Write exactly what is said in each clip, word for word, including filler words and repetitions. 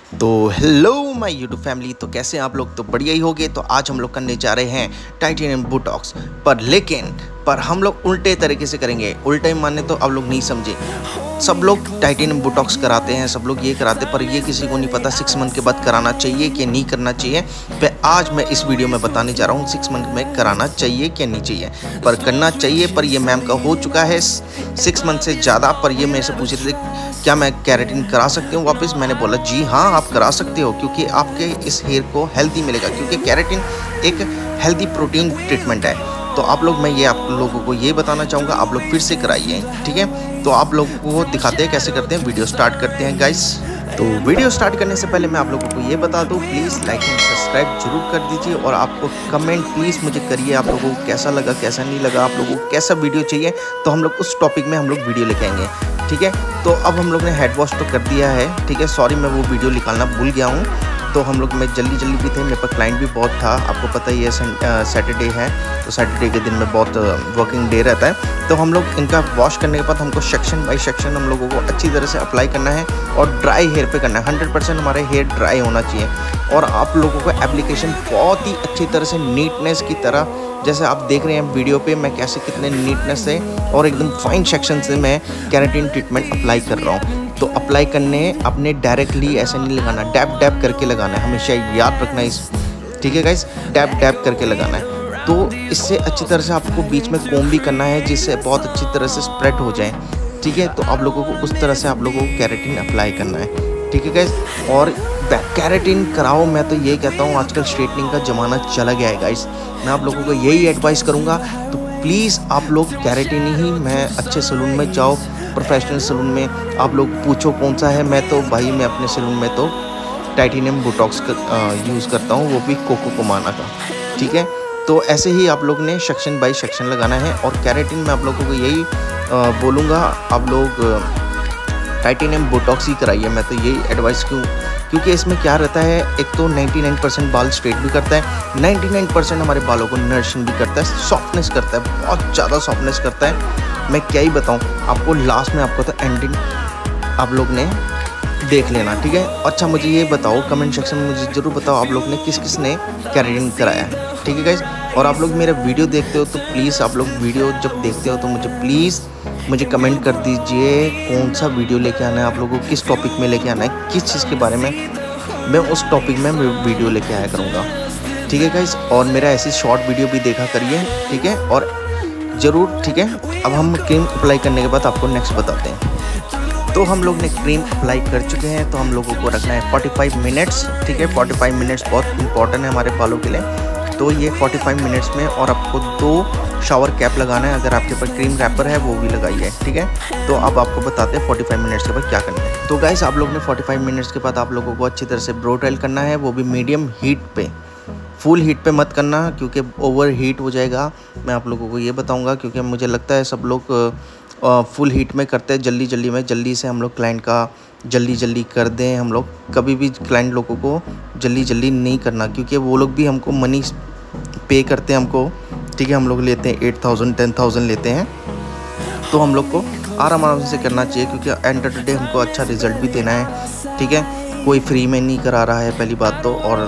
तो hello my YouTube family. तो कैसे हैं आप लोग? तो बढ़िया ही होगे। तो आज हम लोग करने जा रहे हैं टाइटेनियम बोटॉक्स पर, लेकिन पर हम लोग उल्टे तरीके से करेंगे। उल्टे माने तो आप लोग नहीं समझे। सब लोग टाइटेनियम बोटॉक्स कराते हैं, सब लोग ये कराते, पर ये किसी को नहीं पता सिक्स मंथ के बाद कराना चाहिए कि नहीं करना चाहिए। तो आज मैं इस वीडियो में बताने जा रहा हूँ सिक्स मंथ में कराना चाहिए कि नहीं चाहिए। पर करना चाहिए, पर ये मैम का हो चुका है सिक्स मंथ से ज़्यादा। पर ये मेरे से पूछ रहे थे क्या मैं केराटिन करा सकती हूँ वापस। मैंने बोला जी हाँ आप करा सकते हो, क्योंकि आपके इस हेयर को हेल्दी मिलेगा। क्योंकि केराटिन एक हेल्दी प्रोटीन ट्रीटमेंट है। तो आप लोग, मैं ये आप लोगों को ये बताना चाहूँगा, आप लोग फिर से कराइए, ठीक है। तो आप लोगों को दिखाते हैं कैसे करते हैं। वीडियो स्टार्ट करते हैं गाइस। तो वीडियो स्टार्ट करने से पहले मैं आप लोगों को ये बता दूं, प्लीज़ लाइक एंड सब्सक्राइब जरूर कर दीजिए। और आपको कमेंट प्लीज़ मुझे करिए, आप लोगों को कैसा लगा कैसा नहीं लगा, आप लोगों को कैसा वीडियो चाहिए। तो हम लोग उस टॉपिक में हम लोग वीडियो लेके आएंगे, ठीक है। तो अब हम लोग ने हेड वॉश तो कर दिया है, ठीक है। सॉरी मैं वो वीडियो निकालना भूल गया हूँ। तो हम लोग में जल्दी जल्दी भी थे, मेरे पास क्लाइंट भी बहुत था। आपको पता ही है सैटरडे है, तो सैटरडे के दिन में बहुत वर्किंग डे रहता है। तो हम लोग इनका वॉश करने के बाद हमको सेक्शन बाय सेक्शन हम लोगों को अच्छी तरह से अप्लाई करना है और ड्राई हेयर पे करना है। हंड्रेड परसेंट हमारे हेयर ड्राई होना चाहिए। और आप लोगों को एप्लीकेशन बहुत ही अच्छी तरह से नीटनेस की तरह, जैसे आप देख रहे हैं वीडियो पे मैं कैसे कितने नीटनेस से और एकदम फाइन सेक्शन से मैं केराटिन ट्रीटमेंट अप्लाई कर रहा हूँ। तो अप्लाई करने अपने डायरेक्टली ऐसे नहीं लगाना, डैप डैप करके लगाना है, हमेशा याद रखना इस, ठीक है गाइस। डैप डैप करके लगाना है। तो इससे अच्छी तरह से आपको बीच में कोम भी करना है, जिससे बहुत अच्छी तरह से स्प्रेड हो जाए, ठीक है। तो आप लोगों को उस तरह से आप लोगों को केराटिन अप्लाई करना है, ठीक है गाइस। और केराटिन कराओ, मैं तो ये कहता हूँ आजकल स्ट्रेटनिंग का ज़माना चला गया है गाइस। मैं आप लोगों को यही एडवाइस करूँगा। तो प्लीज़ आप लोग केराटिन ही, मैं अच्छे सैलून में जाओ, प्रोफेशनल सैलून में आप लोग पूछो कौन सा है। मैं तो भाई मैं अपने सैलून में तो टाइटेनियम बोटॉक्स कर, यूज़ करता हूँ, वो भी कोको कोमाना का, ठीक है। तो ऐसे ही आप लोग ने सेक्शन बाय सेक्शन लगाना है। और केराटिन में आप लोगों को यही बोलूँगा, आप लोग टाइटेनियम बोटॉक्स ही कराइए। मैं तो यही एडवाइस क्यों, क्योंकि इसमें क्या रहता है, एक तो निन्यानवे परसेंट बाल स्ट्रेट भी करता है, निन्यानवे परसेंट हमारे बालों को नरिशिंग भी करता है, सॉफ्टनेस करता है, बहुत ज़्यादा सॉफ्टनेस करता है। मैं क्या ही बताऊं आपको, लास्ट में आपको तो एंडिंग आप लोग ने देख लेना, ठीक है। अच्छा मुझे ये बताओ, कमेंट सेक्शन में मुझे ज़रूर बताओ आप लोग ने किस किस ने केराटिन कराया है, ठीक है गाइस। और आप लोग मेरा वीडियो देखते हो तो प्लीज़, आप लोग वीडियो जब देखते हो तो मुझे प्लीज़ मुझे कमेंट कर दीजिए कौन सा वीडियो लेके आना है, आप लोगों को किस टॉपिक में लेके आना है, किस चीज़ के बारे में। मैं उस टॉपिक में वीडियो लेके आया करूँगा, ठीक है गाइस। और मेरा ऐसी शॉर्ट वीडियो भी देखा करिए, ठीक है। और ज़रूर, ठीक है। अब हम क्रीम अप्लाई करने के बाद आपको नेक्स्ट बताते हैं। तो हम लोग ने क्रीम अप्लाई कर चुके हैं, तो हम लोगों को रखना है पैंतालीस मिनट्स, ठीक है। पैंतालीस मिनट्स बहुत इंपॉर्टेंट है हमारे बालों के लिए। तो ये पैंतालीस मिनट्स में, और आपको दो शावर कैप लगाना है। अगर आपके पास क्रीम रैपर है वो भी लगाइए, ठीक है। तो अब आपको बताते हैं पैंतालीस मिनट्स के बाद क्या करना है। तो गाइस आप लोग ने पैंतालीस मिनट्स के बाद आप लोगों को अच्छी तरह से ब्रो ड्राई करना है, वो भी मीडियम हीट पे, फुल हीट पे मत करना, क्योंकि ओवर हीट हो जाएगा। मैं आप लोगों को ये बताऊंगा, क्योंकि मुझे लगता है सब लोग फुल हीट में करते हैं, जल्दी जल्दी में, जल्दी से हम लोग क्लाइंट का जल्दी जल्दी कर दें। हम लोग कभी भी क्लाइंट लोगों को जल्दी जल्दी नहीं करना, क्योंकि वो लोग भी हमको मनी पे करते हैं हमको, ठीक है। हम लोग लेते हैं एट थाउजेंड टेन थाउजेंड लेते हैं। तो हम लोग को आराम आराम से करना चाहिए, क्योंकि एंड ऑफ द डे हमको अच्छा रिजल्ट भी देना है, ठीक है। कोई फ्री में नहीं करा रहा है पहली बात तो। और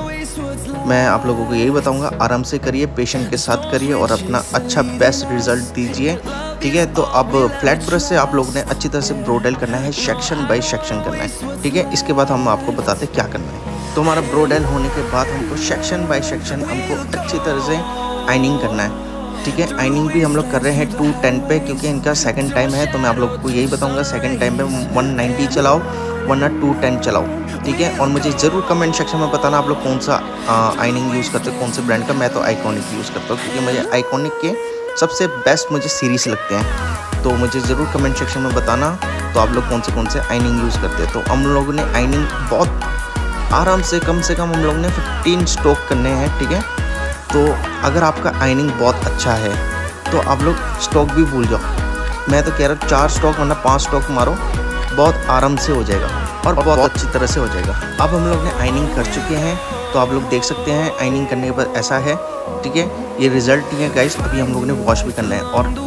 मैं आप लोगों को यही बताऊंगा, आराम से करिए, पेशेंट के साथ करिए और अपना अच्छा बेस्ट रिजल्ट दीजिए, ठीक है। तो अब फ्लैट ब्रश से आप लोगों ने अच्छी तरह से ब्रो ड्राई करना है, सेक्शन बाय सेक्शन करना है, ठीक है। इसके बाद हम आपको बताते हैं क्या करना है। तो हमारा ब्रो ड्राई होने के बाद हमको सेक्शन बाय सेक्शन हमको अच्छी तरह से आइनिंग करना है, ठीक है। आइनिंग भी हम लोग कर रहे हैं टू टेन पे, क्योंकि इनका सेकंड टाइम है। तो मैं आप लोगों को यही बताऊंगा, सेकंड टाइम पे वन नाइंटी चलाओ वरना टू टेन चलाओ, ठीक है। और मुझे ज़रूर कमेंट सेक्शन में बताना आप लोग कौन सा आइनिंग यूज़ करते हो, कौन से ब्रांड का। मैं तो आइकॉनिक यूज़ करता हूँ, क्योंकि मुझे आइकॉनिक के सबसे बेस्ट मुझे सीरीज लगते हैं। तो मुझे ज़रूर कमेंट सेक्शन में बताना तो आप लोग कौन से कौन से आइनिंग यूज़ करते हैं। तो हम लोगों ने आइनिंग बहुत आराम से, कम से कम हम लोग ने फिफ्टीन स्ट्रोक करने हैं, ठीक है। तो अगर आपका आइनिंग बहुत अच्छा है तो आप लोग स्ट्रोक भी भूल जाओ। मैं तो कह रहा हूँ चार स्ट्रोक वरना पाँच स्ट्रोक मारो, बहुत आराम से हो जाएगा और बहुत अच्छी तरह से हो जाएगा। अब हम लोग ने आइनिंग कर चुके हैं, तो आप लोग देख सकते हैं आइनिंग करने के बाद ऐसा है, ठीक है। ये रिजल्ट ही है गाइस। अभी हम लोग ने वॉश भी करना है, और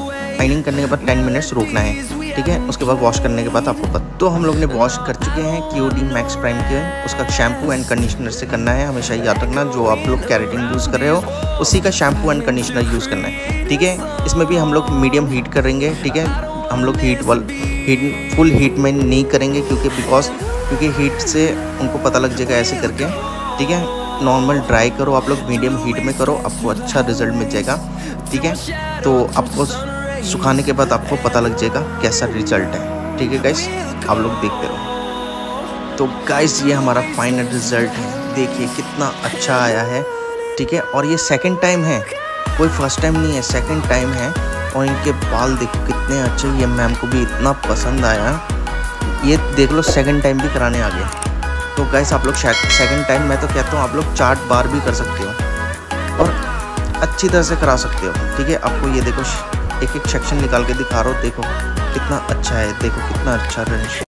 शाइनिंग करने के बाद टेन मिनट्स रोकना है, ठीक है। उसके बाद वॉश करने के बाद आपको पता। तो हम लोग ने वॉश कर चुके हैं क्यूडी मैक्स प्राइम के, उसका शैम्पू एंड कंडीशनर से करना है। हमेशा याद रखना, जो आप लोग केराटिन यूज़ कर रहे हो उसी का शैम्पू एंड कंडीशनर यूज़ करना है, ठीक है। इसमें भी हम लोग मीडियम हीट करेंगे, ठीक है। हम लोग हीट वाल हीट फुल हीट में नहीं करेंगे, क्योंकि बिकॉज क्योंकि हीट से उनको पता लग जाएगा ऐसे करके, ठीक है। नॉर्मल ड्राई करो आप लोग, मीडियम हीट में करो, आपको अच्छा रिजल्ट मिल जाएगा, ठीक है। तो आपको सुखाने के बाद आपको पता लग जाएगा कैसा रिजल्ट है, ठीक है गाइस। आप लोग देखते रहो। तो गाइस ये हमारा फाइनल रिजल्ट है, देखिए कितना अच्छा आया है, ठीक है। और ये सेकंड टाइम है, कोई फर्स्ट टाइम नहीं है, सेकंड टाइम है। और इनके बाल देखो कितने अच्छे, ये मैम को भी इतना पसंद आया, ये देख लो सेकंड टाइम भी कराने आ गए। तो गाइस आप लोग सेकंड टाइम मैं तो कहता हूँ आप लोग चार बार भी कर सकते हो और अच्छी तरह से करा सकते हो, ठीक है। आपको ये देखो एक एक सेक्शन निकाल के दिखा रहा हूँ, देखो कितना अच्छा है, देखो कितना अच्छा है।